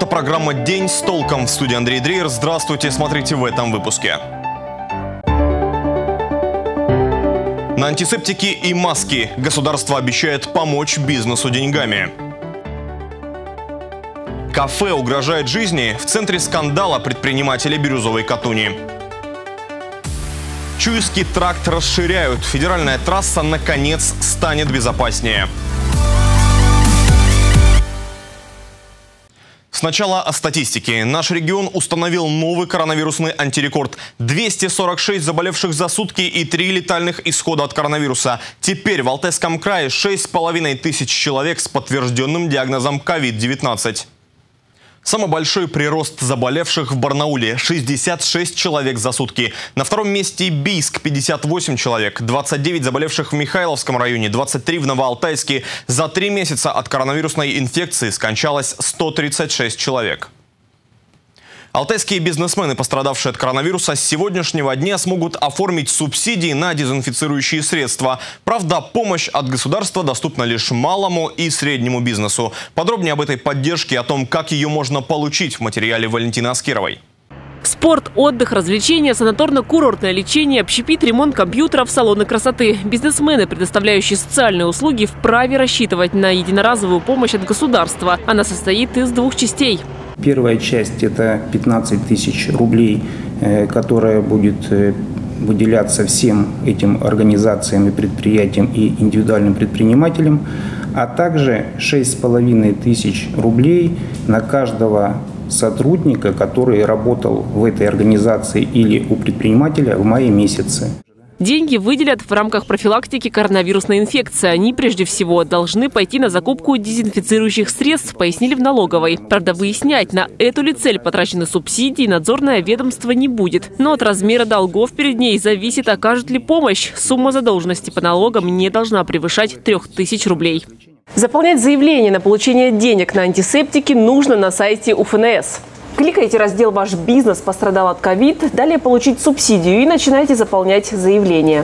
программа «День с толком». В студии Андрей Дрейер. Здравствуйте, смотрите в этом выпуске. На антисептики и маски государство обещает помочь бизнесу деньгами. Кафе угрожает жизни. В центре скандала предприниматели Бирюзовой Катуни. Чуйский тракт расширяют. Федеральная трасса наконец станет безопаснее. Сначала о статистике. Наш регион установил новый коронавирусный антирекорд. 246 заболевших за сутки и 3 летальных исхода от коронавируса. Теперь в Алтайском крае 6500 человек с подтвержденным диагнозом COVID-19. Самый большой прирост заболевших в Барнауле – 66 человек за сутки. На втором месте Бийск – 58 человек. 29 заболевших в Михайловском районе, 23 в Новоалтайске. За 3 месяца от коронавирусной инфекции скончалось 136 человек. Алтайские бизнесмены, пострадавшие от коронавируса, с сегодняшнего дня смогут оформить субсидии на дезинфицирующие средства. Правда, помощь от государства доступна лишь малому и среднему бизнесу. Подробнее об этой поддержке и о том, как ее можно получить, в материале Валентины Аскеровой. Спорт, отдых, развлечения, санаторно-курортное лечение, общепит, ремонт компьютеров, салоны красоты. Бизнесмены, предоставляющие социальные услуги, вправе рассчитывать на единоразовую помощь от государства. Она состоит из 2 частей. Первая часть – это 15 тысяч рублей, которая будет выделяться всем этим организациям и предприятиям и индивидуальным предпринимателям, а также 6,5 тысяч рублей на каждого сотрудника, который работал в этой организации или у предпринимателя в мае месяце. Деньги выделят в рамках профилактики коронавирусной инфекции. Они, прежде всего, должны пойти на закупку дезинфицирующих средств, пояснили в налоговой. Правда, выяснять, на эту ли цель потрачены субсидии, надзорное ведомство не будет. Но от размера долгов перед ней зависит, окажет ли помощь. Сумма задолженности по налогам не должна превышать 3000 рублей. Заполнять заявление на получение денег на антисептики нужно на сайте УФНС. Кликайте раздел «Ваш бизнес пострадал от ковид», далее «Получить субсидию» и начинайте заполнять заявление.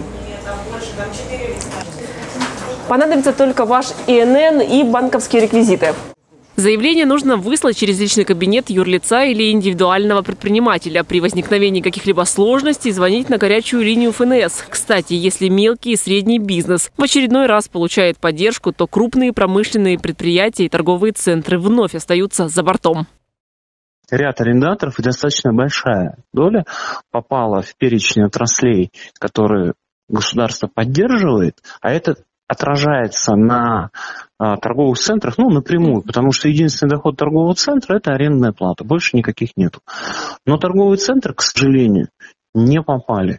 Понадобится только ваш ИНН и банковские реквизиты. Заявление нужно выслать через личный кабинет юрлица или индивидуального предпринимателя. При возникновении каких-либо сложностей звонить на горячую линию ФНС. Кстати, если мелкий и средний бизнес в очередной раз получает поддержку, то крупные промышленные предприятия и торговые центры вновь остаются за бортом. Ряд арендаторов и достаточно большая доля попала в перечень отраслей, которые государство поддерживает, а это отражается на торговых центрах напрямую, потому что единственный доход торгового центра – это арендная плата, больше никаких нету. Но торговые центры, к сожалению, не попали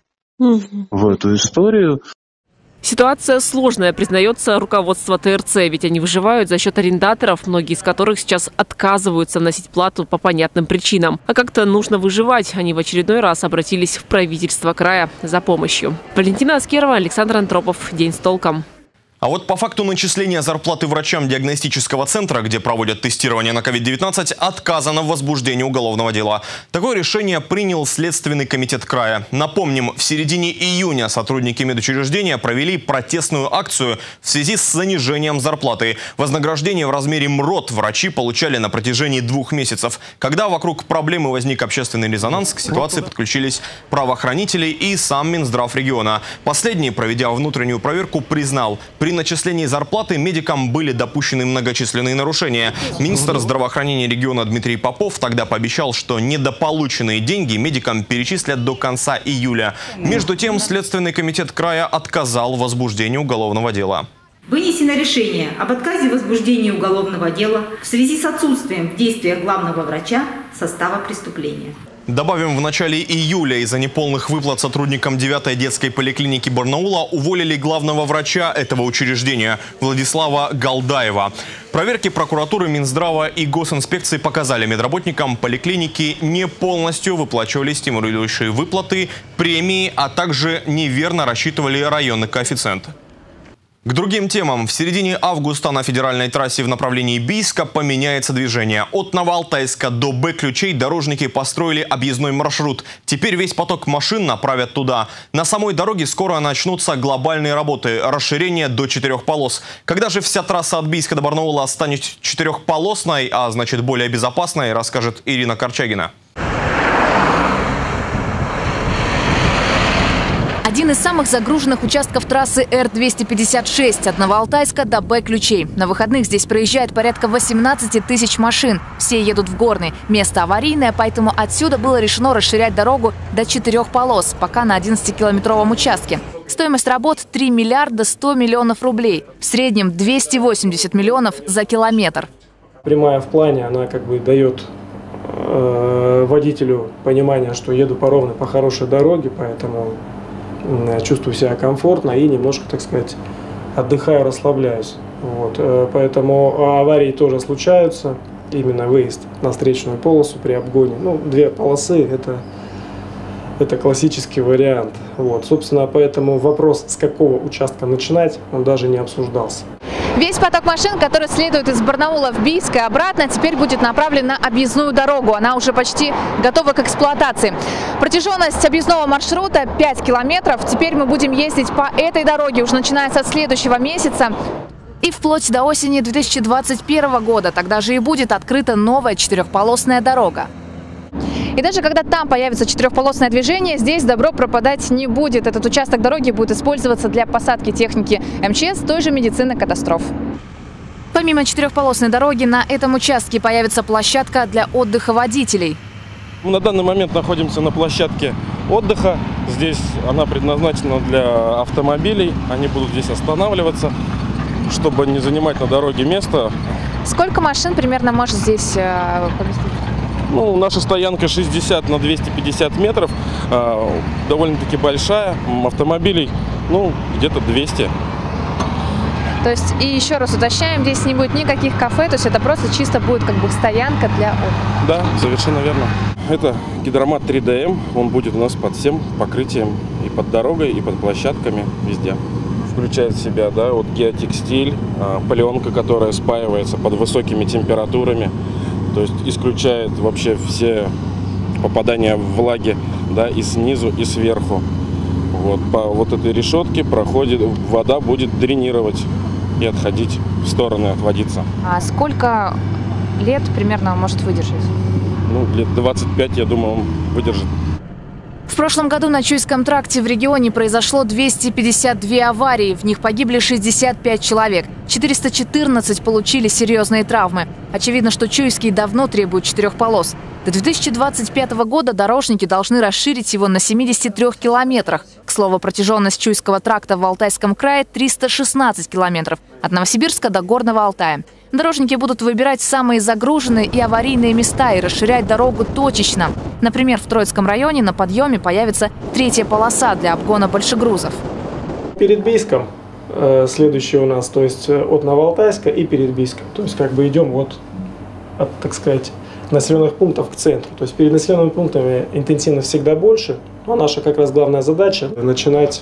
в эту историю. Ситуация сложная, признается руководство ТРЦ, ведь они выживают за счет арендаторов, многие из которых сейчас отказываются вносить плату по понятным причинам. А как-то нужно выживать. Они в очередной раз обратились в правительство края за помощью. Валентина Аскерова, Александр Антропов. День с толком. А вот по факту начисления зарплаты врачам диагностического центра, где проводят тестирование на COVID-19, отказано в возбуждении уголовного дела. Такое решение принял Следственный комитет края. Напомним, в середине июня сотрудники медучреждения провели протестную акцию в связи с занижением зарплаты. Вознаграждение в размере МРОТ врачи получали на протяжении 2 месяцев. Когда вокруг проблемы возник общественный резонанс, к ситуации подключились правоохранители и сам Минздрав региона. Последний, проведя внутреннюю проверку, признал, при начислении зарплаты медикам были допущены многочисленные нарушения. Министр здравоохранения региона Дмитрий Попов тогда пообещал, что недополученные деньги медикам перечислят до конца июля. Между тем, Следственный комитет края отказал в возбуждении уголовного дела. Вынесено решение об отказе в возбуждении уголовного дела в связи с отсутствием в действиях главного врача состава преступления. Добавим, в начале июля из-за неполных выплат сотрудникам 9-й детской поликлиники Барнаула уволили главного врача этого учреждения Владислава Галдаева. Проверки прокуратуры, Минздрава и госинспекции показали, медработникам поликлиники не полностью выплачивали стимулирующие выплаты, премии, а также неверно рассчитывали районный коэффициент. К другим темам. В середине августа на федеральной трассе в направлении Бийска поменяется движение. От Новоалтайска до Б-ключей дорожники построили объездной маршрут. Теперь весь поток машин направят туда. На самой дороге скоро начнутся глобальные работы. Расширение до 4 полос. Когда же вся трасса от Бийска до Барнаула станет 4-полосной, а значит более безопасной, расскажет Ирина Корчагина. Один из самых загруженных участков трассы Р-256 от Новоалтайска до Б-ключей. На выходных здесь проезжает порядка 18 тысяч машин. Все едут в Горный. Место аварийное, поэтому отсюда было решено расширять дорогу до 4 полос, пока на 11-километровом участке. Стоимость работ – 3 миллиарда 100 миллионов рублей. В среднем 280 миллионов за километр. Прямая в плане, она как бы дает водителю понимание, что еду по ровной, по хорошей дороге, поэтому чувствую себя комфортно и немножко, так сказать, отдыхаю, расслабляюсь. Вот. Поэтому аварии тоже случаются. Именно выезд на встречную полосу при обгоне. Ну, 2 полосы – это классический вариант. Вот. Собственно, поэтому вопрос, с какого участка начинать, он даже не обсуждался. Весь поток машин, который следует из Барнаула в Бийск и обратно, теперь будет направлен на объездную дорогу. Она уже почти готова к эксплуатации. Протяженность объездного маршрута 5 километров. Теперь мы будем ездить по этой дороге уже начиная со следующего месяца. И вплоть до осени 2021 года. Тогда же и будет открыта новая 4-полосная дорога. И даже когда там появится 4-полосное движение, здесь добро пропадать не будет. Этот участок дороги будет использоваться для посадки техники МЧС, той же медицины катастроф. Помимо 4-полосной дороги, на этом участке появится площадка для отдыха водителей. Мы на данный момент находимся на площадке отдыха. Здесь она предназначена для автомобилей. Они будут здесь останавливаться, чтобы не занимать на дороге место. Сколько машин примерно может здесь поместить? Ну, наша стоянка 60 на 250 метров, довольно-таки большая, автомобилей, ну, где-то 200. То есть, и еще раз уточняем, здесь не будет никаких кафе, то есть это просто чисто будет как бы стоянка для отдыха. Да, совершенно верно. Это гидромат 3ДМ, он будет у нас под всем покрытием, и под дорогой, и под площадками, везде. Включает в себя, да, вот геотекстиль, пленка, которая спаивается под высокими температурами. То есть исключает вообще все попадания влаги, да, и снизу, и сверху. Вот по вот этой решетке проходит, вода будет дренировать и отходить в стороны, отводиться. А сколько лет примерно может выдержать? Ну, лет 25, я думаю, он выдержит. В прошлом году на Чуйском тракте в регионе произошло 252 аварии. В них погибли 65 человек. 414 получили серьезные травмы. Очевидно, что Чуйский давно требует 4 полос. До 2025 года дорожники должны расширить его на 73 километрах. К слову, протяженность Чуйского тракта в Алтайском крае 316 километров. От Новосибирска до Горного Алтая. Дорожники будут выбирать самые загруженные и аварийные места и расширять дорогу точечно. Например, в Троицком районе на подъеме появится 3-я полоса для обгона большегрузов. Перед Бийском следующий у нас, то есть от Новоалтайска и перед Бийском. То есть как бы идем вот от, так сказать, населенных пунктов к центру. То есть перед населенными пунктами интенсивность всегда больше. Но наша как раз главная задача – начинать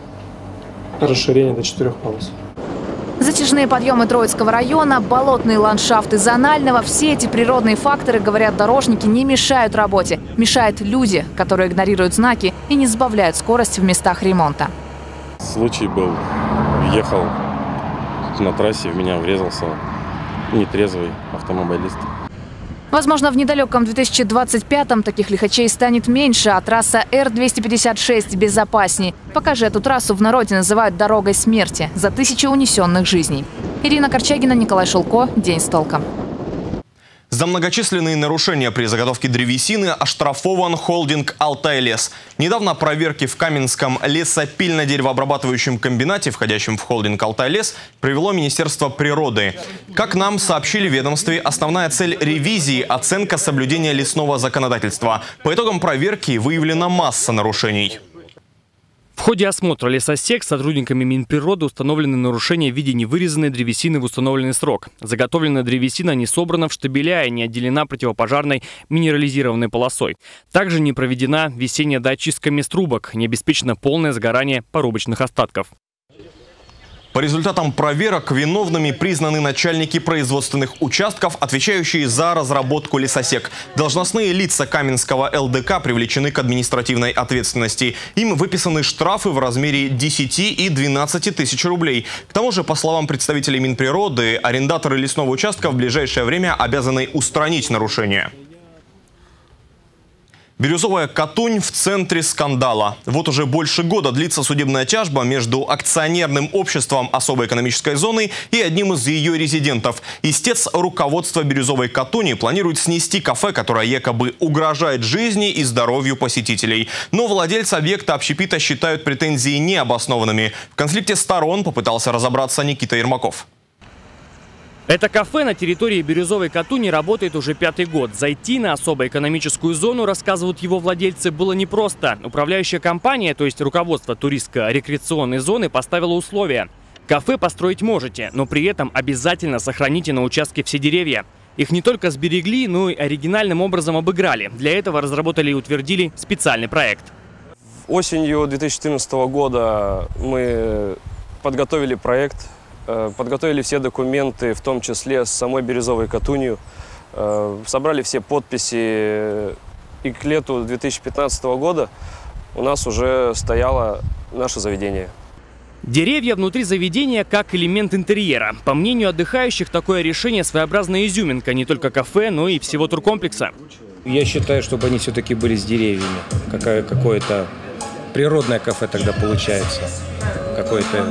расширение до 4 полос. Затяжные подъемы Троицкого района, болотные ландшафты Зонального – все эти природные факторы, говорят дорожники, не мешают работе. Мешают люди, которые игнорируют знаки и не сбавляют скорость в местах ремонта. Случай был. Ехал на трассе, в меня врезался нетрезвый автомобилист. Возможно, в недалеком 2025-м таких лихачей станет меньше, а трасса Р-256 безопасней. Пока же эту трассу в народе называют «дорогой смерти» за 1000 унесенных жизней. Ирина Корчагина, Николай Шулко. День с толком. За многочисленные нарушения при заготовке древесины оштрафован холдинг «Алтайлес». Недавно проверки в Каменском лесопильно-деревообрабатывающем комбинате, входящем в холдинг «Алтайлес», провело Министерство природы. Как нам сообщили в ведомстве, основная цель ревизии – оценка соблюдения лесного законодательства. По итогам проверки выявлена масса нарушений. В ходе осмотра лесосек сотрудниками Минприроды установлены нарушения в виде невырезанной древесины в установленный срок. Заготовленная древесина не собрана в штабеля и не отделена противопожарной минерализированной полосой. Также не проведена весенняя доочистка мест трубок, не обеспечено полное сгорание порубочных остатков. По результатам проверок виновными признаны начальники производственных участков, отвечающие за разработку лесосек. Должностные лица Каменского ЛДК привлечены к административной ответственности. Им выписаны штрафы в размере 10 и 12 тысяч рублей. К тому же, по словам представителей Минприроды, арендаторы лесного участка в ближайшее время обязаны устранить нарушения. Бирюзовая Катунь в центре скандала. Вот уже больше года длится судебная тяжба между акционерным обществом особой экономической зоны и одним из ее резидентов. Истец руководства Бирюзовой Катуни планирует снести кафе, которое якобы угрожает жизни и здоровью посетителей. Но владельцы объекта общепита считают претензии необоснованными. В конфликте сторон попытался разобраться Никита Ермаков. Это кафе на территории Бирюзовой Катуни работает уже 5-й год. Зайти на особо экономическую зону, рассказывают его владельцы, было непросто. Управляющая компания, то есть руководство туристско-рекреационной зоны, поставила условия. Кафе построить можете, но при этом обязательно сохраните на участке все деревья. Их не только сберегли, но и оригинальным образом обыграли. Для этого разработали и утвердили специальный проект. Осенью 2014 года мы подготовили проект. Подготовили все документы, в том числе с самой Бирюзовой Катунью. Собрали все подписи. И к лету 2015 года у нас уже стояло наше заведение. Деревья внутри заведения как элемент интерьера. По мнению отдыхающих, такое решение своеобразная изюминка не только кафе, но и всего туркомплекса. Я считаю, чтобы они все-таки были с деревьями. Какое-то природное кафе тогда получается. Какое-то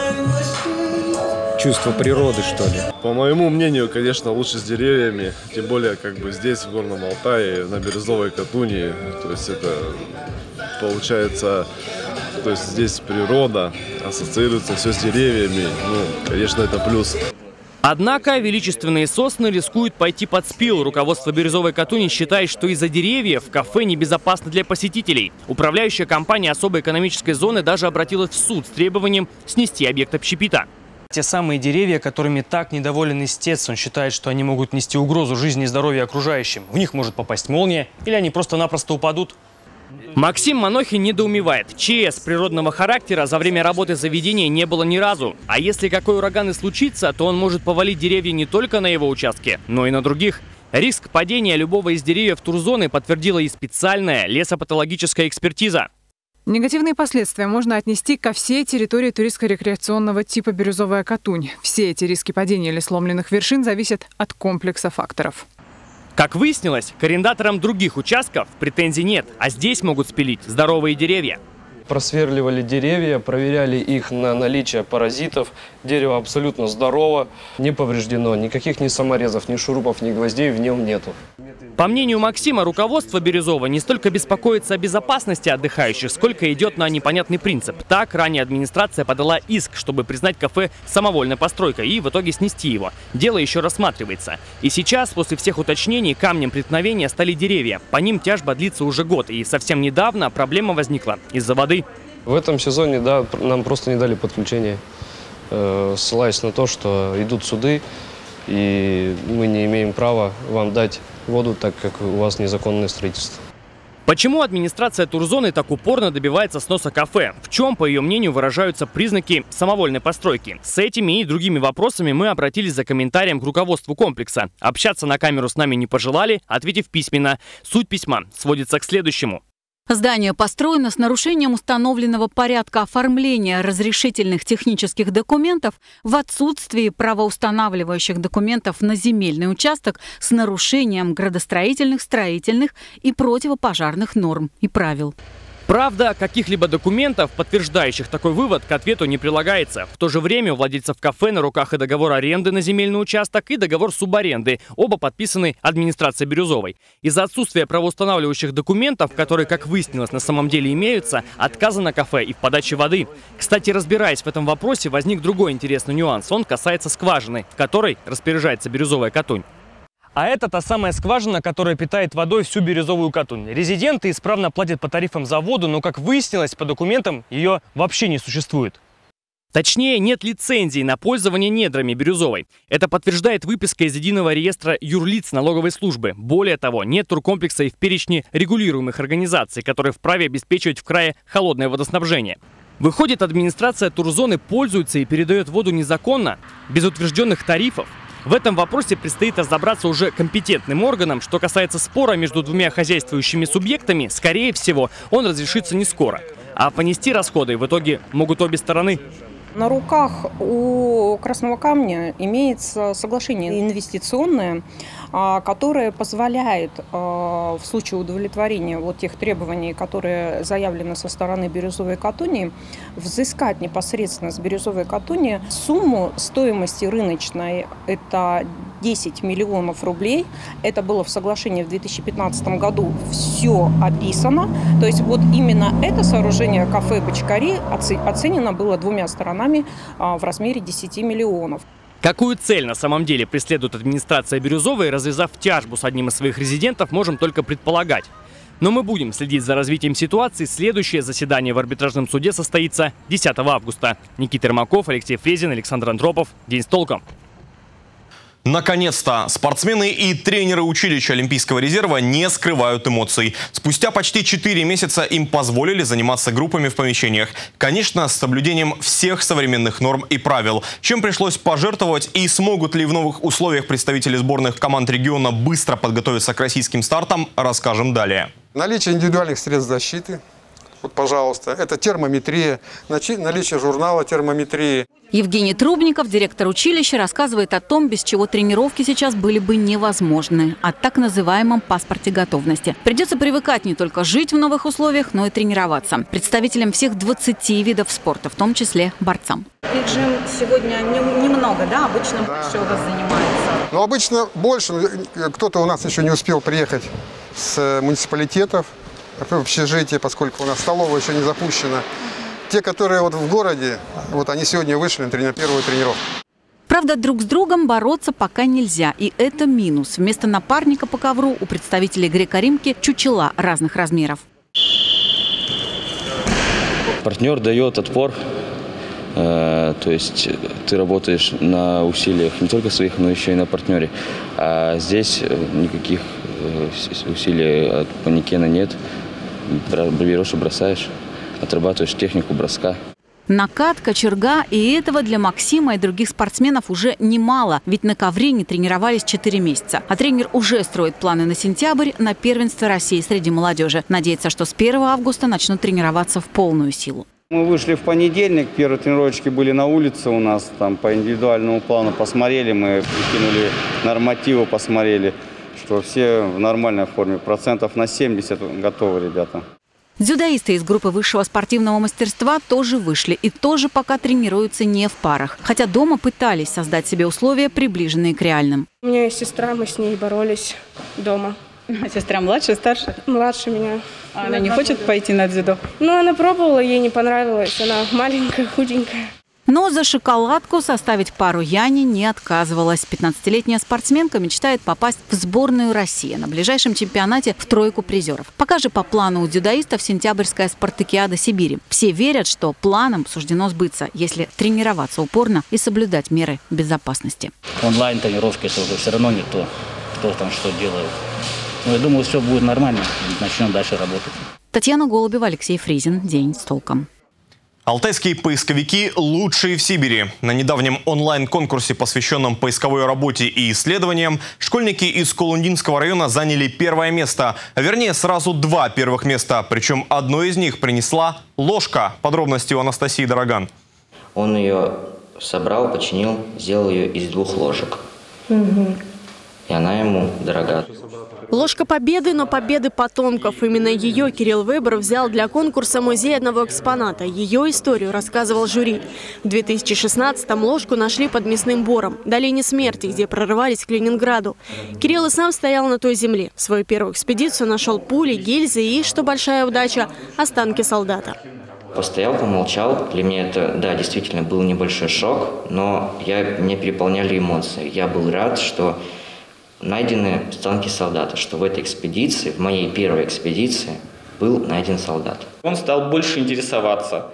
чувство природы, что ли. По моему мнению, конечно, лучше с деревьями. Тем более, здесь, в Горном Алтае, на Бирюзовой Катуни. То есть это получается, здесь природа ассоциируется все с деревьями. Конечно, это плюс. Однако величественные сосны рискуют пойти под спил. Руководство Бирюзовой Катуни считает, что из-за деревьев кафе небезопасно для посетителей. Управляющая компания особой экономической зоны даже обратилась в суд с требованием снести объект общепита. Те самые деревья, которыми так недоволен истец, он считает, что они могут нести угрозу жизни и здоровью окружающим. В них может попасть молния, или они просто-напросто упадут. Максим Манохин недоумевает. ЧС природного характера за время работы заведения не было ни разу. А если какой ураган и случится, то он может повалить деревья не только на его участке, но и на других. Риск падения любого из деревьев турзоны подтвердила и специальная лесопатологическая экспертиза. Негативные последствия можно отнести ко всей территории туристско-рекреационного типа Бирюзовая Катунь. Все эти риски падения или сломленных вершин зависят от комплекса факторов. Как выяснилось, к арендаторам других участков претензий нет, а здесь могут спилить здоровые деревья. Просверливали деревья, проверяли их на наличие паразитов. Дерево абсолютно здорово, не повреждено. Никаких ни саморезов, ни шурупов, ни гвоздей в нем нету. По мнению Максима, руководство Бирюзова не столько беспокоится о безопасности отдыхающих, сколько идет на непонятный принцип. Так, ранее администрация подала иск, чтобы признать кафе самовольной постройкой и в итоге снести его. Дело еще рассматривается. И сейчас, после всех уточнений, камнем преткновения стали деревья. По ним тяжба длится уже год, и совсем недавно проблема возникла из-за воды. В этом сезоне, да, нам просто не дали подключение, ссылаясь на то, что идут суды, и мы не имеем права вам дать воду, так как у вас незаконное строительство. Почему администрация турзоны так упорно добивается сноса кафе? В чем, по ее мнению, выражаются признаки самовольной постройки? С этими и другими вопросами мы обратились за комментарием к руководству комплекса. Общаться на камеру с нами не пожелали, ответив письменно. Суть письма сводится к следующему. Здание построено с нарушением установленного порядка оформления разрешительных технических документов в отсутствии правоустанавливающих документов на земельный участок с нарушением градостроительных, строительных и противопожарных норм и правил. Правда, каких-либо документов, подтверждающих такой вывод, к ответу не прилагается. В то же время у владельцев кафе на руках и договор аренды на земельный участок, и договор субаренды. Оба подписаны администрацией Бирюзовой. Из-за отсутствия правоустанавливающих документов, которые, как выяснилось, на самом деле имеются, отказано кафе и в подаче воды. Кстати, разбираясь в этом вопросе, возник другой интересный нюанс. Он касается скважины, в которой распоряжается Бирюзовая Катунь. А это та самая скважина, которая питает водой всю Бирюзовую Катунь. Резиденты исправно платят по тарифам за воду, но, как выяснилось, по документам ее вообще не существует. Точнее, нет лицензии на пользование недрами Бирюзовой. Это подтверждает выписка из единого реестра юрлиц налоговой службы. Более того, нет туркомплекса и в перечне регулируемых организаций, которые вправе обеспечивать в крае холодное водоснабжение. Выходит, администрация турзоны пользуется и передает воду незаконно, без утвержденных тарифов. В этом вопросе предстоит разобраться уже компетентным органам. Что касается спора между двумя хозяйствующими субъектами, скорее всего, он разрешится не скоро. А понести расходы в итоге могут обе стороны. На руках у Красного Камня имеется соглашение инвестиционное, которое позволяет в случае удовлетворения вот тех требований, которые заявлены со стороны Бирюзовой Катунии, взыскать непосредственно с Бирюзовой Катунии сумму стоимости рыночной – это 10 миллионов рублей. Это было в соглашении в 2015 году, все описано. То есть вот именно это сооружение кафе «Бочкари» оценено было двумя сторонами в размере 10 миллионов. Какую цель на самом деле преследует администрация Бирюзовой, развязав тяжбу с одним из своих резидентов, можем только предполагать. Но мы будем следить за развитием ситуации. Следующее заседание в арбитражном суде состоится 10 августа. Никита Ермаков, Алексей Фрезин, Александр Андропов. День с толком. Наконец-то спортсмены и тренеры училища Олимпийского резерва не скрывают эмоций. Спустя почти 4 месяца им позволили заниматься группами в помещениях. Конечно, с соблюдением всех современных норм и правил. Чем пришлось пожертвовать и смогут ли в новых условиях представители сборных команд региона быстро подготовиться к российским стартам, расскажем далее. Наличие индивидуальных средств защиты. Вот, пожалуйста, это термометрия, наличие журнала термометрии. Евгений Трубников, директор училища, рассказывает о том, без чего тренировки сейчас были бы невозможны, о так называемом паспорте готовности. Придется привыкать не только жить в новых условиях, но и тренироваться. Представителям всех 20 видов спорта, в том числе борцам. Джим сегодня немного, да? Обычно больше у вас занимается? Ну, обычно больше. Кто-то у нас еще не успел приехать с муниципалитетов в общежитие, поскольку у нас столовая еще не запущена. Те, которые вот в городе, вот они сегодня вышли на первую тренировку. Правда, друг с другом бороться пока нельзя, и это минус. Вместо напарника по ковру у представителей греко-римки чучела разных размеров. Партнер дает отпор, то есть ты работаешь на усилиях не только своих, но еще и на партнере. А здесь никаких усилий от манекена нет. Берешь и бросаешь, отрабатываешь технику броска. Накат, кочерга, и этого для Максима и других спортсменов уже немало, ведь на ковре не тренировались 4 месяца. А тренер уже строит планы на сентябрь, на первенство России среди молодежи. Надеется, что с 1 августа начнут тренироваться в полную силу. Мы вышли в понедельник, первые тренировочки были на улице у нас, там по индивидуальному плану посмотрели, мы прикинули нормативы, посмотрели, что все в нормальной форме, процентов на 70 готовы ребята. Дзюдоисты из группы высшего спортивного мастерства тоже вышли и тоже пока тренируются не в парах. Хотя дома пытались создать себе условия, приближенные к реальным. У меня есть сестра, мы с ней боролись дома. А сестра младшая, старше? Младше меня. А она не хочет пойти на дзюдо? Ну, она пробовала, ей не понравилось. Она маленькая, худенькая. Но за шоколадку составить пару Яне не отказывалась. 15-летняя спортсменка мечтает попасть в сборную России на ближайшем чемпионате в тройку призеров. Пока же по плану у дзюдоистов сентябрьская спартакиада Сибири. Все верят, что планам суждено сбыться, если тренироваться упорно и соблюдать меры безопасности. Онлайн-тренировки это уже все равно не то, кто там что делает. Но я думаю, все будет нормально, начнем дальше работать. Татьяна Голубева, Алексей Фрезин. День с толком. Алтайские поисковики лучшие в Сибири. На недавнем онлайн-конкурсе, посвященном поисковой работе и исследованиям, школьники из Колундинского района заняли 1-е место. А вернее, сразу 2 первых места. Причем одно из них принесла ложка. Подробности у Анастасии Дороган. Он ее собрал, починил, сделал ее из 2 ложек. И она ему дорога. Ложка победы, но победы потомков. Именно ее Кирилл Вебер взял для конкурса «Музей одного экспоната». Ее историю рассказывал жюри. В 2016-м ложку нашли под Мясным Бором, долине смерти, где прорывались к Ленинграду. Кирилл и сам стоял на той земле. В свою первую экспедицию нашел пули, гильзы и, что большая удача, останки солдата. Постоял, помолчал. Для меня это, да, действительно был небольшой шок, но меня переполняли эмоции. Я был рад, что найдены останки солдата, что в этой экспедиции, в моей первой экспедиции, был найден солдат. Он стал больше интересоваться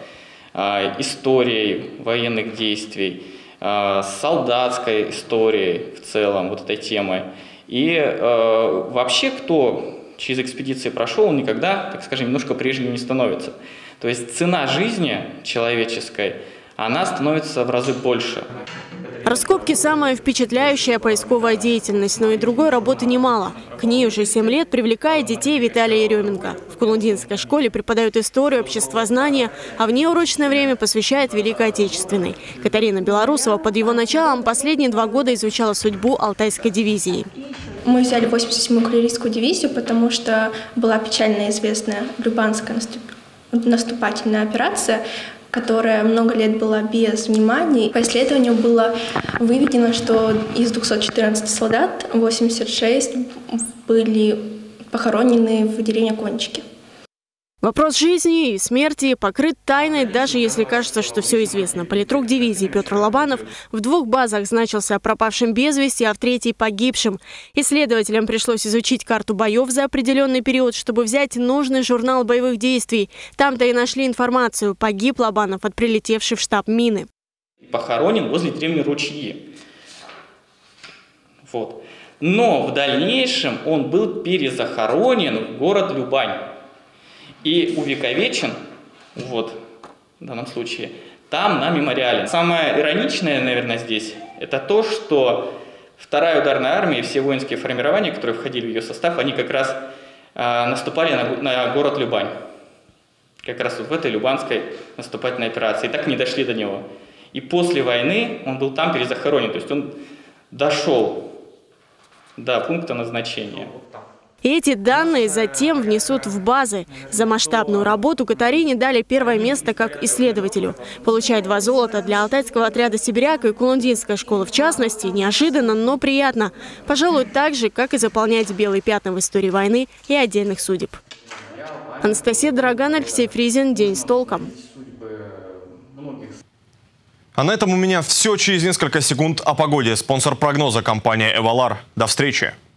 историей военных действий, солдатской историей в целом, вот этой темой. И вообще, кто через экспедиции прошел, он никогда, так скажем, немножко прежним не становится. То есть цена жизни человеческой, она становится в разы больше. Раскопки – самая впечатляющая поисковая деятельность, но и другой работы немало. К ней уже 7 лет привлекает детей Виталия Еременко. В Кулундинской школе преподают историю, обществознание, а в неурочное время посвящает Великой Отечественной. Катарина Белорусова под его началом последние 2 года изучала судьбу Алтайской дивизии. Мы взяли 87-ю кавалерийскую дивизию, потому что была печально известная Любанская наступательная операция, которая много лет была без внимания. По исследованию было выведено, что из 214 солдат 86 были похоронены в деревне Кончики. Вопрос жизни и смерти покрыт тайной, даже если кажется, что все известно. Политрук дивизии Петр Лобанов в 2 базах значился пропавшим без вести, а в 3-й погибшим. Исследователям пришлось изучить карту боев за определенный период, чтобы взять нужный журнал боевых действий. Там-то и нашли информацию. Погиб Лобанов от прилетевшей в штаб мины. Похоронен возле деревни Ручьи. Вот. Но в дальнейшем он был перезахоронен в город Любань. И увековечен, вот, в данном случае, там на мемориале. Самое ироничное, наверное, здесь, это то, что 2-я ударная армия и все воинские формирования, которые входили в ее состав, они как раз наступали на город Любань. Как раз вот в этой Любанской наступательной операции. И так не дошли до него. И после войны он был там перезахоронен, то есть он дошел до пункта назначения. Эти данные затем внесут в базы. За масштабную работу Катарине дали 1-е место как исследователю. Получать 2 золота для Алтайского отряда «Сибиряк» и Кулундинской школы в частности неожиданно, но приятно. Пожалуй, так же, как и заполнять белые пятна в истории войны и отдельных судеб. Анастасия Дороган, Алексей Фризин. День с толком. А на этом у меня все. Через несколько секунд о погоде. Спонсор прогноза — компания «Эвалар». До встречи.